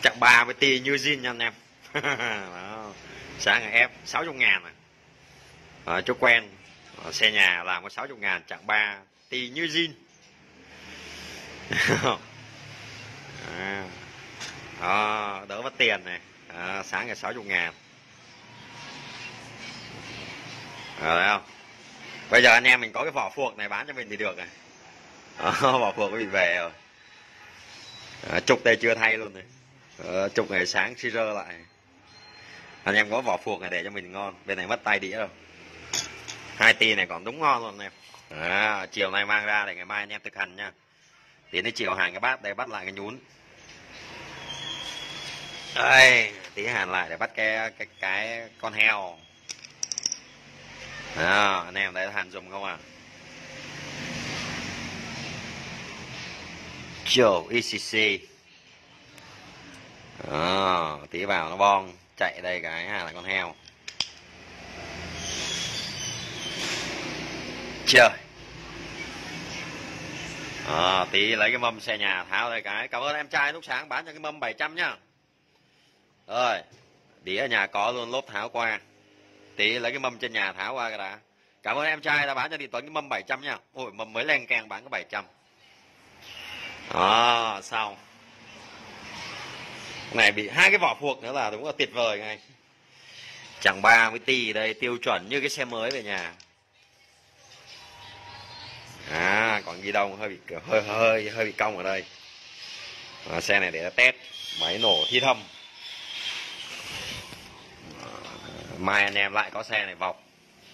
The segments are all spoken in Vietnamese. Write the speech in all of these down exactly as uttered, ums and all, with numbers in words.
Chặng ba với ti như zin nha anh em. Đó. Sáng ngày ép sáu mươi ngàn này. Đó, chỗ quen. Đó, xe nhà làm có sáu mươi ngàn, chặng ba ti như zin. Đó, đỡ mất tiền này. Đó, sáng ngày sáu mươi ngàn. Rồi thấy không? Bây giờ anh em mình có cái vỏ phuộc này bán cho mình thì được rồi. Đó, vỏ phuộc bị về rồi. Đó, trục đây chưa thay luôn này. Đó, trục này sáng xi rơ lại. Anh em có vỏ phuộc này để cho mình ngon. Bên này mất tay đĩa rồi. Hai ti này còn đúng ngon luôn anh em. Đó, chiều nay mang ra để ngày mai anh em thực hành nha. Tí đến chiều hàng cái bát đây bắt lại cái nhún. Đây, tí hàn lại để bắt cái cái cái con heo. Đó, anh em thấy hàn dùng không à? Chiều e xê xê. Đó, tí vào nó bon chạy đây cái hàn lại con heo. Trời. À, tí lấy cái mâm xe nhà tháo đây cái. Cảm ơn em trai lúc sáng bán cho cái mâm bảy trăm nhá. Rồi, đĩa ở nhà có luôn, lốp tháo qua. Tí lấy cái mâm trên nhà tháo qua cái đã. Cảm ơn em trai đã bán cho Đình Tuấn cái mâm bảy trăm nhá. Ôi, mâm mới len keng bán có bảy trăm. Đó, xong. Này bị hai cái vỏ phuộc nữa là đúng là tuyệt vời ngay. Chẳng ba với ti đây tiêu chuẩn như cái xe mới về nhà. À, còn ghi đông hơi bị hơi hơi hơi bị cong ở đây. À, xe này để test máy nổ thi thâm. À, mai anh em lại có xe này vọc.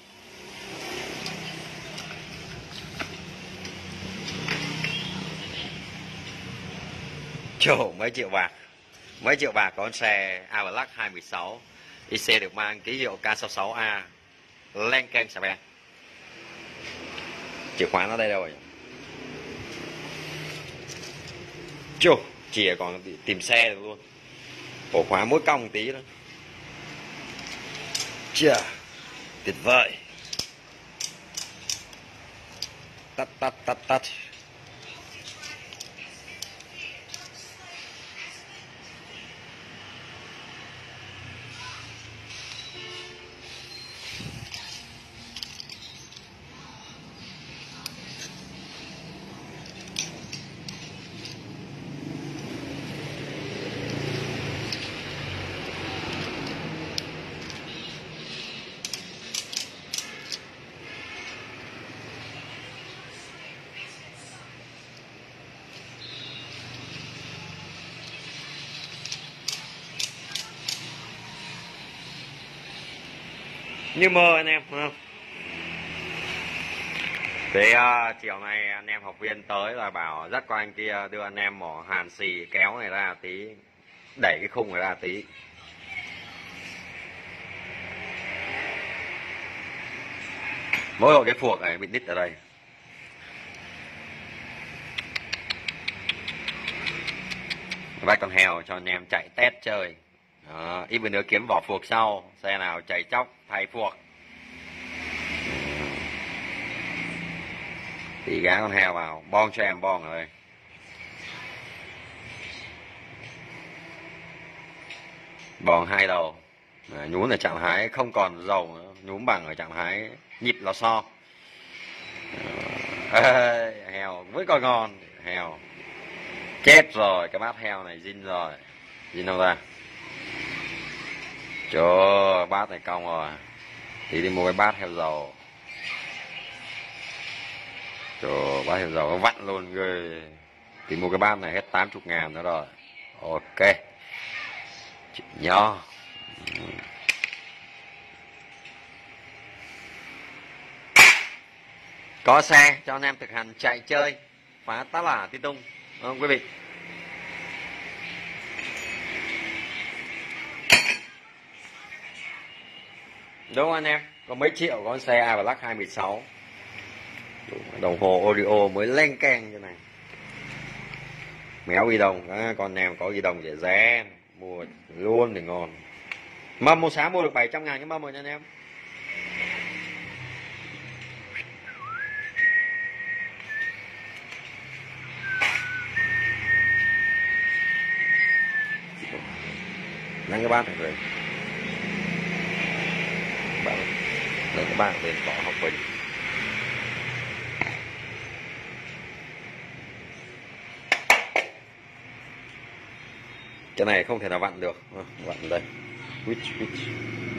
Chỗ mấy triệu bạc. Mấy triệu bạc có con xe Avalac hai một sáu. i xê được mang ký hiệu K sáu mươi sáu A. Len keng xà beng. Chìa khóa nó đây đâu rồi? Chô, chìa còn tìm xe được luôn. Ổ khóa mỗi cong tí đó. Chà, tuyệt vời. Tắt tắt tắt tắt. Như mơ anh em không? Thế uh, chiều nay anh em học viên tới là bảo dắt qua anh kia đưa anh em mỏ hàn xì kéo này ra tí, đẩy cái khung này ra tí. Mỗi hộ cái phuộc này bị đít ở đây. Bắt con heo cho anh em chạy test chơi. Đó, ít bữa nữa kiếm vỏ phuộc sau. Xe nào chạy chóc thay phuộc. Thì gá con heo vào, bon cho em bon ở đây. Bon hai đầu. À, nhún ở trạng thái không còn dầu nữa, nhún bằng ở trạng thái nhịp lò xo. À, heo mới coi ngon. Heo chết rồi, cái bát heo này zin rồi. Zin đâu ra? Trời, bát này cong rồi. Thì đi mua cái bát heo dầu. Trời, bát heo dầu nó vặn luôn ghê. Thì mua cái bát này hết tám mươi ngàn nữa rồi. Ok. Chuyện nhỏ. Có xe cho anh em thực hành chạy chơi phá tá lả tí tung, không quý vị? Đúng không anh em? Có mấy triệu có con xe Avalac hai một sáu. Đồng hồ audio mới len keng như này. Méo ghi đồng, à, con em có ghi đồng rẻ rẻ, mua luôn thì ngon. Mâm mua sáng mua được bảy trăm ngàn cái mâm rồi nha anh em. hai cái bát này rồi bạn lấy cái bát lên bỏ học bình. Cái này không thể nào vặn được, vặn đây. Switch, switch.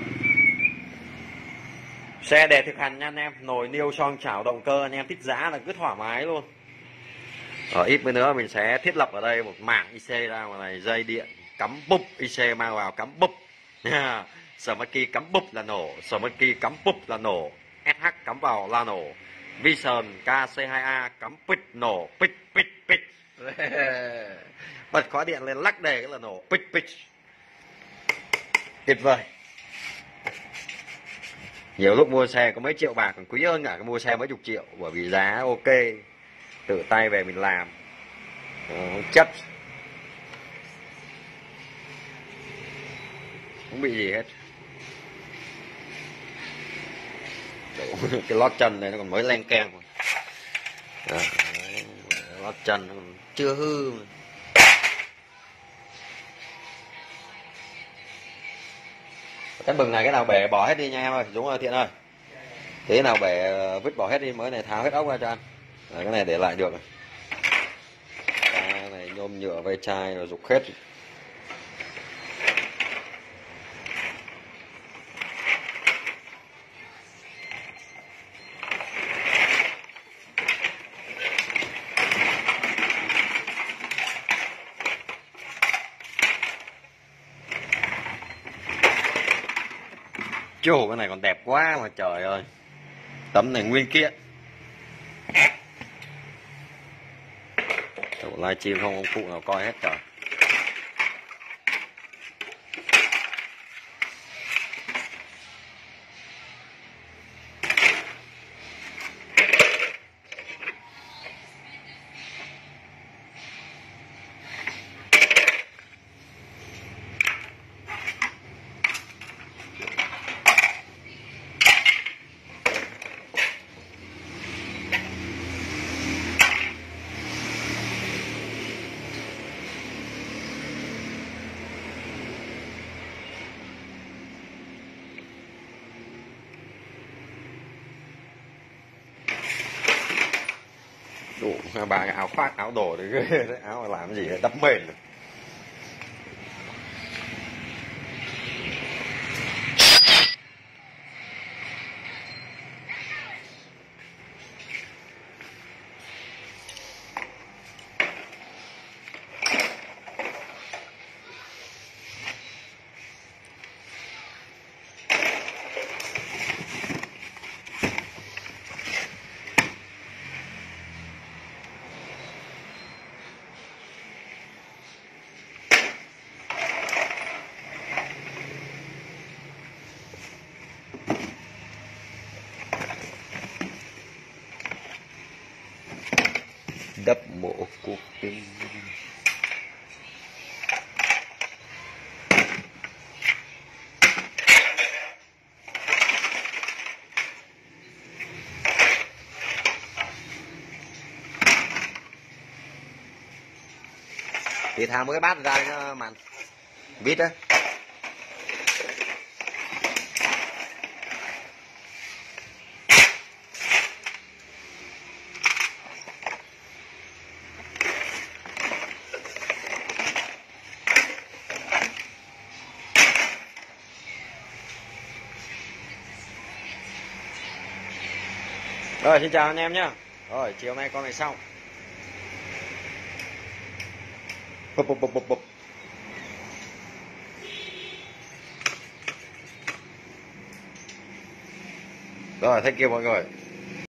Xe để thực hành nha anh em, nồi niêu xoong chảo động cơ anh em thích giá là cứ thoải mái luôn. Ở ít bữa nữa mình sẽ thiết lập ở đây một mảng i xê ra ngoài này, dây điện cắm búp, i xê mang vào cắm búp. Smarky cắm búp là nổ, Smarky cắm búp là nổ, ét hát cắm vào là nổ, Vision ca xê hai a cắm pít nổ, pít pít pít. Bật khóa điện lên lắc đề cái là nổ, pít pít. Tuyệt vời. Nhiều lúc mua xe có mấy triệu bạc còn quý hơn cả cái mua xe mấy chục triệu, bởi vì giá ok, tự tay về mình làm, không chất, không bị gì hết. Cái lót chân này nó còn mới len keng, lót chân nó còn chưa hư mà. Cái bừng này cái nào bể bỏ hết đi nha em ơi, Dũng ơi, Thiện ơi. Thế nào bể vứt bỏ hết đi, mới này tháo hết ốc ra cho anh. Đấy, cái này để lại được. Cái này nhôm nhựa ve chai rồi dục hết. Chô, cái này còn đẹp quá mà trời ơi. Tấm này nguyên kiện. Livestream không ông phụ nào coi hết trời. Đủ bà cái áo khoác áo đồ đấy ghê đấy, áo làm gì đấy, đắp mền rồi. Đắp mộ cuộc tình. Thì tháo một cái bát ra cho màn vít á. Rồi xin chào anh em nhé. Rồi chiều nay con này xong. Bụp bụp bụp bụp bụp. Rồi thank you mọi người.